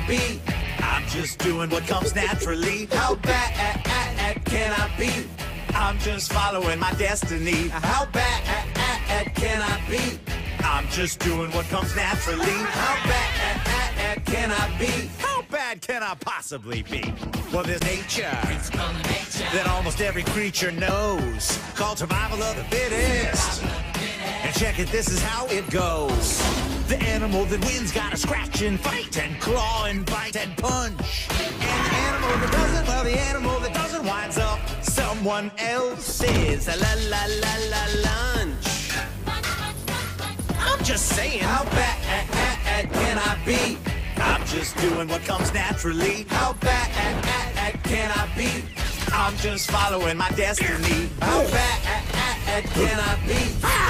be? I'm just doing what comes naturally. How bad can I be? I'm just following my destiny. How bad can I be? I'm just doing what comes naturally. How bad can I be? How bad can I possibly be? Well, there's nature that almost every creature knows, called survival of the fittest. And check it, this is how it goes. The animal that wins gotta scratch and fight and claw and bite and punch. And the animal that doesn't, well, the animal that doesn't winds up someone else's lunch. I'm just saying, how bad can I be? I'm just doing what comes naturally. How bad can I be? I'm just following my destiny. How bad can I be?